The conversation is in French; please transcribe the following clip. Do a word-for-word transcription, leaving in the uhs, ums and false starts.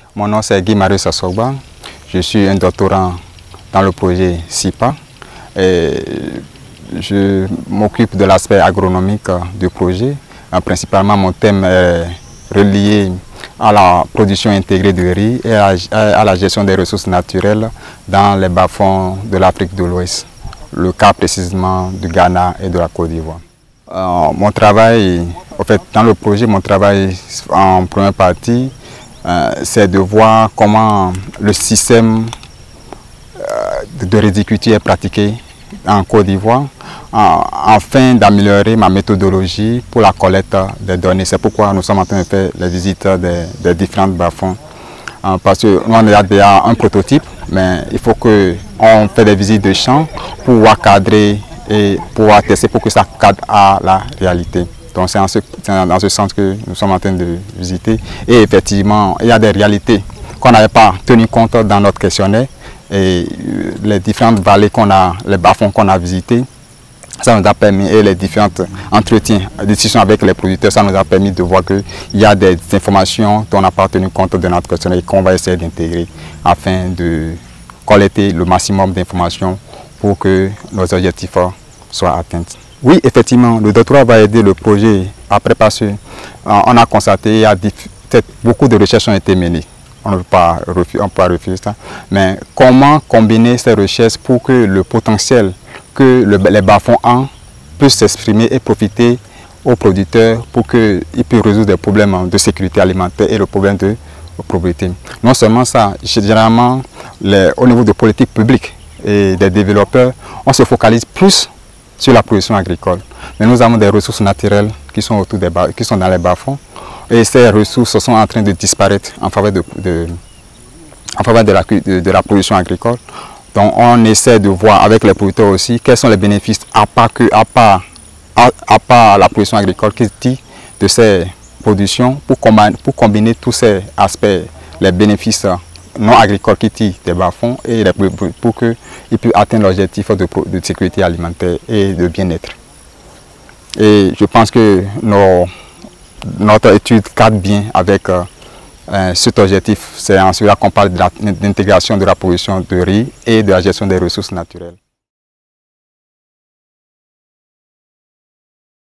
Mon nom c'est Guy Marius Assogba. Je suis un doctorant dans le projet SIPA et je m'occupe de l'aspect agronomique du projet. Principalement, mon thème est relié à la production intégrée de riz et à la gestion des ressources naturelles dans les bas-fonds de l'Afrique de l'Ouest, le cas précisément du Ghana et de la Côte d'Ivoire. Euh, mon travail, en fait, dans le projet, mon travail en première partie, euh, c'est de voir comment le système euh, de riziculture est pratiqué en Côte d'Ivoire, afin d'améliorer ma méthodologie pour la collecte des données. C'est pourquoi nous sommes en train de faire les visites des, des différents bas-fonds. Parce que nous, on a déjà un prototype, mais il faut qu'on fasse des visites de champs pour pouvoir cadrer et pouvoir tester pour que ça cadre à la réalité. Donc c'est dans ce sens que nous sommes en train de visiter. Et effectivement, il y a des réalités qu'on n'avait pas tenu compte dans notre questionnaire. Et les différentes vallées qu'on a, les bas-fonds qu'on a visités, ça nous a permis, et les différents entretiens, discussions avec les producteurs, ça nous a permis de voir qu'il y a des informations dont on n'a pas tenu compte de notre questionnaire et qu'on va essayer d'intégrer afin de collecter le maximum d'informations pour que nos objectifs soient atteints. Oui, effectivement, le doctorat va aider le projet après parce qu'on a constaté qu'il y a beaucoup de recherches ont été menées. On ne peut pas refuser, on peut pas refuser ça. Mais comment combiner ces recherches pour que le potentiel que le, les bas-fonds ont puisse s'exprimer et profiter aux producteurs pour qu'ils puissent résoudre des problèmes de sécurité alimentaire et le problème de propriété. Non seulement ça, généralement, les, au niveau de politique publique et des développeurs, on se focalise plus sur la production agricole. Mais nous avons des ressources naturelles qui sont, autour des bas, qui sont dans les bas-fonds. Et ces ressources sont en train de disparaître en faveur de, de, en faveur de, la, de, de la production agricole. Donc on essaie de voir avec les producteurs aussi quels sont les bénéfices à part, que, à part, à, à part la production agricole qui dit de ces productions pour combiner, pour combiner tous ces aspects, les bénéfices non agricoles qui tirent des bas-fonds et les, pour qu'ils puissent atteindre l'objectif de, de sécurité alimentaire et de bien-être. Et je pense que nos Notre étude cadre bien avec euh, euh, cet objectif. C'est en celui-là qu'on parle de l'intégration de la production de riz et de la gestion des ressources naturelles.